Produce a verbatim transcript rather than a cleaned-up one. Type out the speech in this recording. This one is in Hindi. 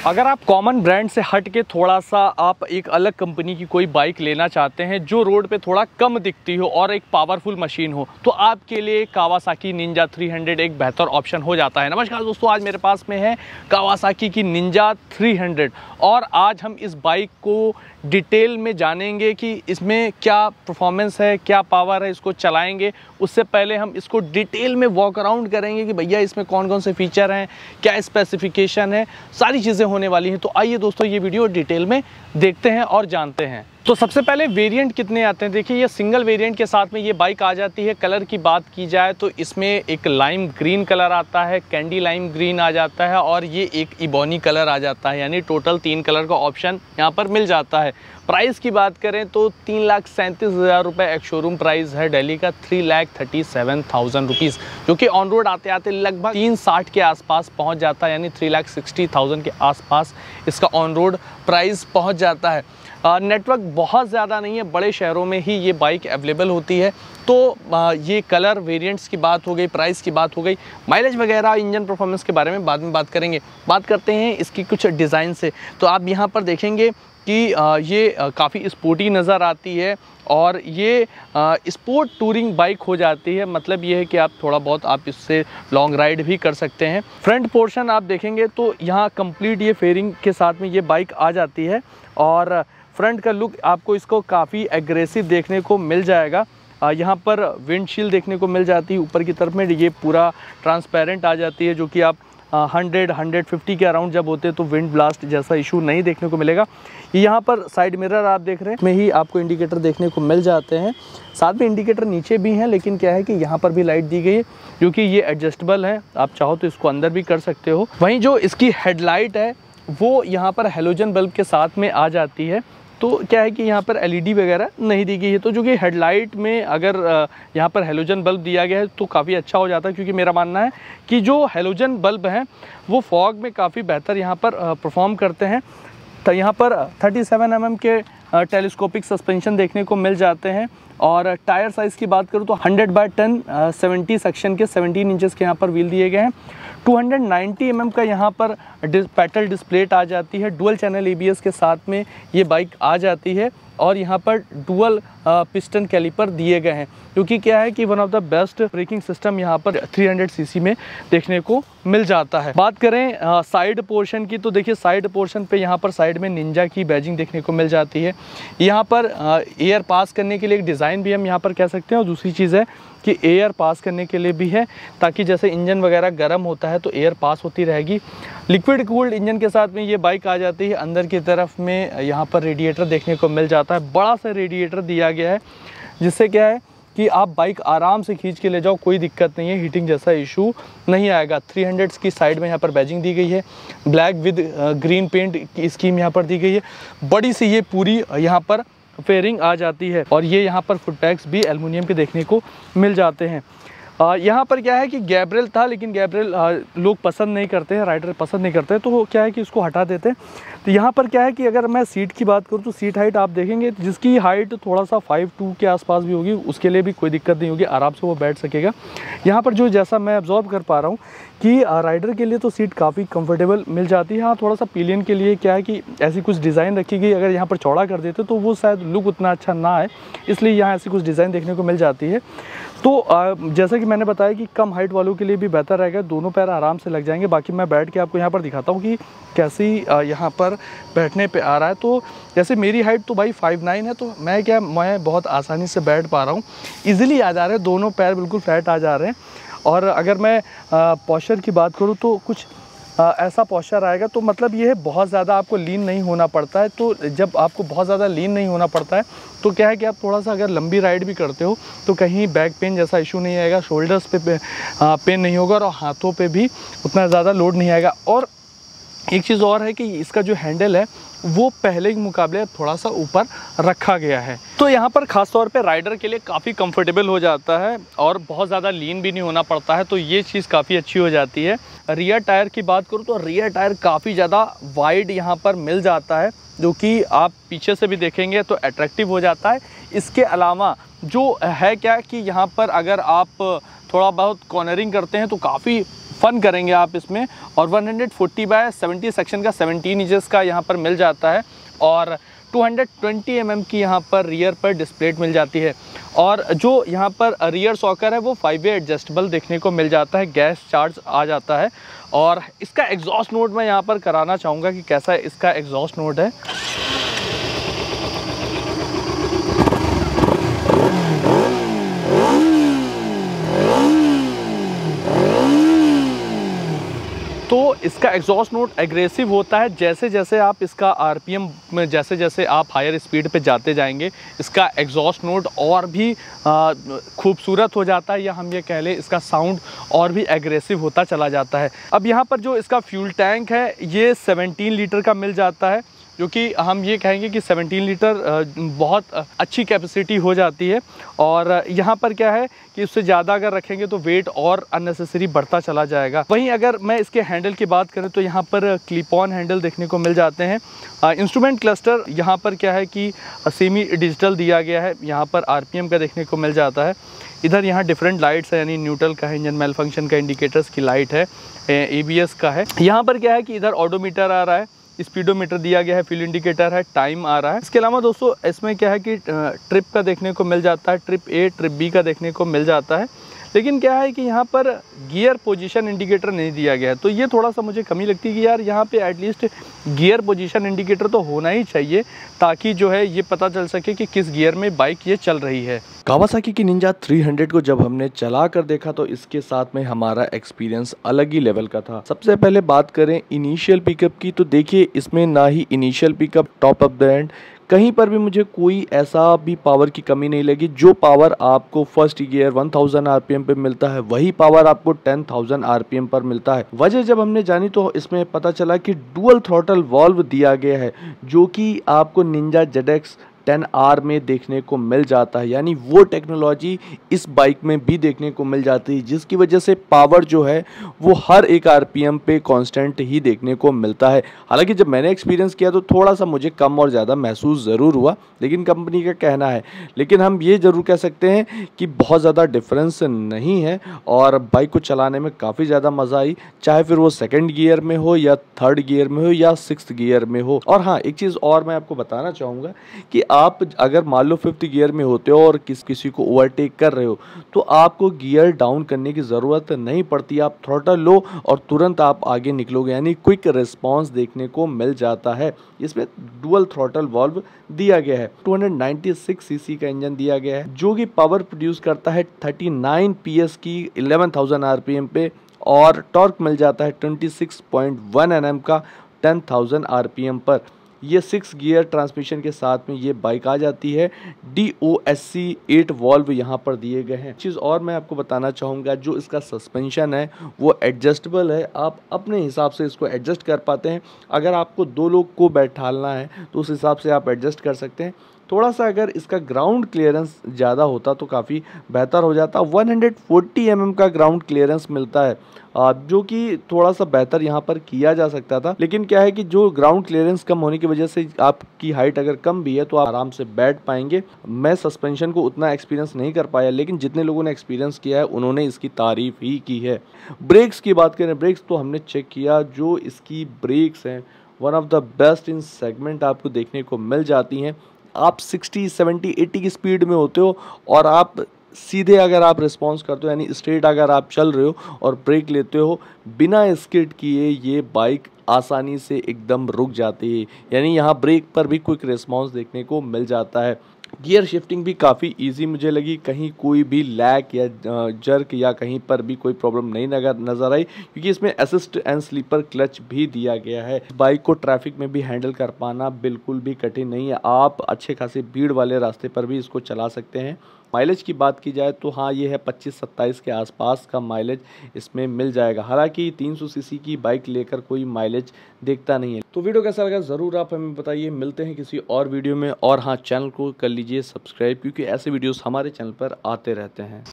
अगर आप कॉमन ब्रांड से हट के थोड़ा सा आप एक अलग कंपनी की कोई बाइक लेना चाहते हैं जो रोड पे थोड़ा कम दिखती हो और एक पावरफुल मशीन हो, तो आपके लिए कावासाकी निंजा थ्री हंड्रेड एक बेहतर ऑप्शन हो जाता है। नमस्कार दोस्तों, आज मेरे पास में है कावासाकी की निंजा थ्री हंड्रेड और आज हम इस बाइक को डिटेल में जानेंगे कि इसमें क्या परफॉर्मेंस है, क्या पावर है, इसको चलाएंगे। उससे पहले हम इसको डिटेल में वॉक अराउंड करेंगे कि भैया इसमें कौन कौन से फीचर हैं, क्या स्पेसिफिकेशन है, सारी चीज़ें होने वाली हैं। तो आइए दोस्तों ये वीडियो डिटेल में देखते हैं और जानते हैं। तो सबसे पहले वेरिएंट कितने आते हैं, देखिए ये सिंगल वेरिएंट के साथ में ये बाइक आ जाती है। कलर की बात की जाए तो इसमें एक लाइम ग्रीन कलर आता है, कैंडी लाइम ग्रीन आ जाता है और ये एक इबोनी कलर आ जाता है, यानी टोटल तीन कलर का ऑप्शन यहाँ पर मिल जाता है। प्राइस की बात करें तो तीन लाख सैंतीस हज़ार रुपये एक शोरूम प्राइस है दिल्ली का, three lakh thirty seven thousand rupees, जो कि ऑन रोड आते आते लगभग तीन साठ के आसपास पहुँच जाता है, यानी थ्री लाख सिक्सटी थाउजेंड के आसपास इसका ऑन रोड प्राइस पहुँच जाता है। नेटवर्क बहुत ज़्यादा नहीं है, बड़े शहरों में ही ये बाइक अवेलेबल होती है। तो आ, ये कलर वेरिएंट्स की बात हो गई, प्राइस की बात हो गई, माइलेज वगैरह, इंजन परफॉर्मेंस के बारे में बाद में बात करेंगे। बात करते हैं इसकी कुछ डिज़ाइन से। तो आप यहाँ पर देखेंगे कि आ, ये काफ़ी स्पोर्टी नज़र आती है और ये स्पोर्ट टूरिंग बाइक हो जाती है। मतलब ये है कि आप थोड़ा बहुत आप इससे लॉन्ग राइड भी कर सकते हैं। फ्रंट पोर्शन आप देखेंगे तो यहाँ कंप्लीट ये फेयरिंग के साथ में ये बाइक आ जाती है और फ्रंट का लुक आपको इसको काफ़ी एग्रेसिव देखने को मिल जाएगा। यहाँ पर विंडशील्ड देखने को मिल जाती है, ऊपर की तरफ में ये पूरा ट्रांसपेरेंट आ जाती है, जो कि आप हंड्रेड हंड्रेड फिफ्टी के अराउंड जब होते हैं तो विंड ब्लास्ट जैसा इशू नहीं देखने को मिलेगा। यहाँ पर साइड मिरर आप देख रहे हैं, में ही आपको इंडिकेटर देखने को मिल जाते हैं। साथ में इंडिकेटर नीचे भी हैं, लेकिन क्या है कि यहाँ पर भी लाइट दी गई है, क्योंकि ये एडजस्टेबल है, आप चाहो तो इसको अंदर भी कर सकते हो। वहीं जो इसकी हेडलाइट है वो यहाँ पर हेलोजन बल्ब के साथ में आ जाती है। तो क्या है कि यहाँ पर एलईडी वगैरह नहीं दी गई है, तो जो कि हेडलाइट में अगर यहाँ पर हेलोजन बल्ब दिया गया है तो काफ़ी अच्छा हो जाता है, क्योंकि मेरा मानना है कि जो हेलोजन बल्ब हैं वो फॉग में काफ़ी बेहतर यहाँ पर परफॉर्म करते हैं। तो यहाँ पर थर्टी सेवन एम एम के टेलीस्कोपिक सस्पेंशन देखने को मिल जाते हैं और टायर साइज़ की बात करूँ तो hundred by ten seventy section के सेवनटीन इंचेस के यहाँ पर व्हील दिए गए हैं। टू नाइंटी एम एम का यहाँ पर डिस, पेटल डिस्प्लेट आ जाती है। Dual channel A B S के साथ में ये बाइक आ जाती है और यहाँ पर डुअल पिस्टन कैलिपर दिए गए हैं, क्योंकि क्या है कि one of the best braking system यहाँ पर थ्री हंड्रेड सी सी में देखने को मिल जाता है। बात करें आ, साइड पोर्शन की, तो देखिए साइड पोर्शन पे यहाँ पर साइड में निंजा की बैजिंग देखने को मिल जाती है। यहाँ पर आ, एयर पास करने के लिए एक डिज़ाइन भी हम यहाँ पर कह सकते हैं, और दूसरी चीज़ है कि एयर पास करने के लिए भी है, ताकि जैसे इंजन वगैरह गर्म होता है तो एयर पास होती रहेगी। लिक्विड कूल्ड इंजन के साथ में ये बाइक आ जाती है। अंदर की तरफ में यहाँ पर रेडिएटर देखने को मिल जाता है, बड़ा सा रेडिएटर दिया गया है, जिससे क्या है कि आप बाइक आराम से खींच के ले जाओ, कोई दिक्कत नहीं है, हीटिंग जैसा इशू नहीं आएगा। थ्री हंड्रेड की साइड में यहाँ पर बैजिंग दी गई है, ब्लैक विद ग्रीन पेंट की स्कीम यहाँ पर दी गई है। बड़ी सी ये पूरी यहाँ पर फेयरिंग आ जाती है और ये यहाँ पर फुट पैक्स भी एल्युमिनियम के देखने को मिल जाते हैं। आ, यहाँ पर क्या है कि गैब्रियल था, लेकिन गैब्रियल लोग पसंद नहीं करते हैं, राइडर पसंद नहीं करते हैं, तो वो क्या है कि इसको हटा देते हैं। तो यहाँ पर क्या है कि अगर मैं सीट की बात करूँ तो सीट हाइट आप देखेंगे जिसकी हाइट थोड़ा सा फाइव टू के आसपास भी होगी, उसके लिए भी कोई दिक्कत नहीं होगी, आराम से वो बैठ सकेगा। यहाँ पर जो जैसा मैं ऑब्जर्व कर पा रहा हूँ कि राइडर के लिए तो सीट काफ़ी कंफर्टेबल मिल जाती है। हाँ, थोड़ा सा पिलियन के लिए क्या है कि ऐसी कुछ डिज़ाइन रखी गई, अगर यहाँ पर चौड़ा कर देते तो वो शायद लुक उतना अच्छा ना आए, इसलिए यहाँ ऐसी कुछ डिज़ाइन देखने को मिल जाती है। तो जैसा कि मैंने बताया कि कम हाइट वालों के लिए भी बेहतर रहेगा, दोनों पैर आराम से लग जाएंगे। बाकी मैं बैठ के आपको यहाँ पर दिखाता हूँ कि कैसी यहाँ पर बैठने पे आ रहा है। तो जैसे मेरी हाइट तो भाई फाइव नाइन है, तो मैं क्या मैं बहुत आसानी से बैठ पा रहा हूँ, ईज़िली आ जा रहे हैं, दोनों पैर बिल्कुल फ्लैट आ जा रहे हैं। और अगर मैं पॉस्चर की बात करूँ तो कुछ आ, ऐसा पॉस्चर आएगा, तो मतलब ये है बहुत ज़्यादा आपको लीन नहीं होना पड़ता है। तो जब आपको बहुत ज़्यादा लीन नहीं होना पड़ता है तो क्या है कि आप थोड़ा सा अगर लंबी राइड भी करते हो तो कहीं बैक पेन जैसा इशू नहीं आएगा, शोल्डर्स पे, पे आ, पेन नहीं होगा और हाथों पे भी उतना ज़्यादा लोड नहीं आएगा। और एक चीज़ और है कि इसका जो हैंडल है वो पहले के मुकाबले थोड़ा सा ऊपर रखा गया है, तो यहाँ पर ख़ास तौर पे राइडर के लिए काफ़ी कंफर्टेबल हो जाता है और बहुत ज़्यादा लीन भी नहीं होना पड़ता है, तो ये चीज़ काफ़ी अच्छी हो जाती है। रियर टायर की बात करूँ तो रियर टायर काफ़ी ज़्यादा वाइड यहाँ पर मिल जाता है, जो कि आप पीछे से भी देखेंगे तो अट्रैक्टिव हो जाता है। इसके अलावा जो है क्या कि यहाँ पर अगर आप थोड़ा बहुत कॉर्नरिंग करते हैं तो काफ़ी फन करेंगे आप इसमें। और one forty by seventy section का सेवनटीन इंचेस का यहाँ पर मिल जाता है और टू ट्वेंटी एम एम की यहाँ पर रियर पर डिस्प्लेट मिल जाती है। और जो यहाँ पर रियर सॉकर है वो फाइव वे एडजस्टेबल देखने को मिल जाता है, गैस चार्ज आ जाता है। और इसका एग्जॉस्ट नोट मैं यहाँ पर कराना चाहूँगा कि कैसा इसका एग्जॉस्ट नोट है। तो इसका एग्जॉस्ट नोट एग्रेसिव होता है। जैसे जैसे आप इसका आरपीएम में जैसे जैसे आप हायर स्पीड पे जाते जाएंगे इसका एग्जॉस्ट नोट और भी खूबसूरत हो जाता है, या हम ये कह लें इसका साउंड और भी एग्रेसिव होता चला जाता है। अब यहाँ पर जो इसका फ्यूल टैंक है ये सेवनटीन लीटर का मिल जाता है, जो कि हम ये कहेंगे कि सेवनटीन लीटर बहुत अच्छी कैपेसिटी हो जाती है। और यहाँ पर क्या है कि उससे ज़्यादा अगर रखेंगे तो वेट और अननेसेसरी बढ़ता चला जाएगा। वहीं अगर मैं इसके हैंडल की बात करूँ तो यहाँ पर क्लिप ऑन हैंडल देखने को मिल जाते हैं। इंस्ट्रूमेंट क्लस्टर यहाँ पर क्या है कि सेमी डिजिटल दिया गया है, यहाँ पर आरपीएम का देखने को मिल जाता है। इधर यहाँ डिफरेंट लाइट्स है, यानी न्यूट्रल का है, इंजन मेल फंक्शन का, इंडिकेटर्स की लाइट है, एबीएस का है। यहाँ पर क्या है कि इधर ऑडोमीटर आ रहा है, स्पीडोमीटर दिया गया है, फ्यूल इंडिकेटर है, टाइम आ रहा है। इसके अलावा दोस्तों इसमें क्या है कि ट्रिप का देखने को मिल जाता है, ट्रिप ए ट्रिप बी का देखने को मिल जाता है। लेकिन क्या है कि यहाँ पर गियर पोजीशन इंडिकेटर नहीं दिया गया है, तो ये थोड़ा सा मुझे कमी लगती है कि यार यहाँ पे एटलीस्ट गियर पोजीशन इंडिकेटर तो होना ही चाहिए, ताकि जो है ये पता चल सके कि किस गियर में बाइक ये चल रही है। कावासाकी की निंजा थ्री हंड्रेड को जब हमने चला कर देखा तो इसके साथ में हमारा एक्सपीरियंस अलग ही लेवल का था। सबसे पहले बात करें इनिशियल पिकअप की, तो देखिए इसमें ना ही initial pickup top up the end कहीं पर भी मुझे कोई ऐसा भी पावर की कमी नहीं लगी। जो पावर आपको first gear one thousand RPM पे मिलता है वही पावर आपको टेन थाउज़ेंड आरपीएम पर मिलता है। वजह जब हमने जानी तो इसमें पता चला कि डुअल थ्रॉटल वॉल्व दिया गया है, जो कि आपको Ninja Z X ten R में देखने को मिल जाता है, यानी वो टेक्नोलॉजी इस बाइक में भी देखने को मिल जाती है, जिसकी वजह से पावर जो है वो हर एक आरपीएम पे कांस्टेंट ही देखने को मिलता है। हालांकि जब मैंने एक्सपीरियंस किया तो थोड़ा सा मुझे कम और ज़्यादा महसूस ज़रूर हुआ, लेकिन कंपनी का कहना है। लेकिन हम ये ज़रूर कह सकते हैं कि बहुत ज़्यादा डिफरेंस नहीं है और बाइक को चलाने में काफ़ी ज़्यादा मज़ा आई, चाहे फिर वो सेकेंड गियर में हो या थर्ड गियर में हो या सिक्स्थ गियर में हो। और हाँ, एक चीज़ और मैं आपको बताना चाहूँगा कि आप अगर मान लो फिफ्थ गियर में होते हो और किस किसी को ओवरटेक कर रहे हो तो आपको गियर डाउन करने की ज़रूरत नहीं पड़ती, आप थ्रॉटल लो और तुरंत आप आगे निकलोगे, यानी क्विक रिस्पांस देखने को मिल जाता है। इसमें डुअल थ्रॉटल वॉल्व दिया गया है, टू नाइंटी सिक्स सीसी का इंजन दिया गया है, जो कि पावर प्रोड्यूस करता है थर्टी नाइन पीएस की इलेवन थाउज़ेंड आरपीएम पे, और टॉर्क मिल जाता है twenty six point one NM का टेन थाउज़ेंड आरपीएम पर। ये सिक्स गियर ट्रांसमिशन के साथ में ये बाइक आ जाती है। D O S C eight valve यहाँ पर दिए गए हैं। चीज़ और मैं आपको बताना चाहूँगा, जो इसका सस्पेंशन है वो एडजस्टेबल है, आप अपने हिसाब से इसको एडजस्ट कर पाते हैं। अगर आपको दो लोग को बैठालना है तो उस हिसाब से आप एडजस्ट कर सकते हैं। थोड़ा सा अगर इसका ग्राउंड क्लियरेंस ज़्यादा होता तो काफ़ी बेहतर हो जाता। वन फोर्टी एम एम का ग्राउंड क्लियरेंस मिलता है, जो कि थोड़ा सा बेहतर यहाँ पर किया जा सकता था। लेकिन क्या है कि जो ग्राउंड क्लियरेंस कम होने की वजह से आपकी हाइट अगर कम भी है तो आप आराम से बैठ पाएंगे। मैं सस्पेंशन को उतना एक्सपीरियंस नहीं कर पाया, लेकिन जितने लोगों ने एक्सपीरियंस किया है उन्होंने इसकी तारीफ ही की है। ब्रेक्स की बात करें, ब्रेक्स तो हमने चेक किया, जो इसकी ब्रेक्स हैं one of the best in segment आपको देखने को मिल जाती हैं। आप सिक्सटी सेवेंटी एटी की स्पीड में होते हो और आप सीधे अगर आप रिस्पॉन्स करते हो, यानी स्ट्रेट अगर आप चल रहे हो और ब्रेक लेते हो बिना स्किड किए, ये बाइक आसानी से एकदम रुक जाती है, यानी यहाँ ब्रेक पर भी क्विक रिस्पॉन्स देखने को मिल जाता है। गियर शिफ्टिंग भी काफ़ी इजी मुझे लगी, कहीं कोई भी लैग या जर्क या कहीं पर भी कोई प्रॉब्लम नहीं नजर नज़र आई, क्योंकि इसमें असिस्ट एंड स्लीपर क्लच भी दिया गया है। बाइक को ट्रैफिक में भी हैंडल कर पाना बिल्कुल भी कठिन नहीं है, आप अच्छे खासे भीड़ वाले रास्ते पर भी इसको चला सकते हैं। माइलेज की बात की जाए तो हाँ, ये है पच्चीस सत्ताईस के आसपास का माइलेज इसमें मिल जाएगा। हालांकि तीन सौ सीसी की बाइक लेकर कोई माइलेज देखता नहीं है। तो वीडियो कैसा लगा ज़रूर आप हमें बताइए। मिलते हैं किसी और वीडियो में, और हाँ, चैनल को कर लीजिए सब्सक्राइब, क्योंकि ऐसे वीडियोस हमारे चैनल पर आते रहते हैं।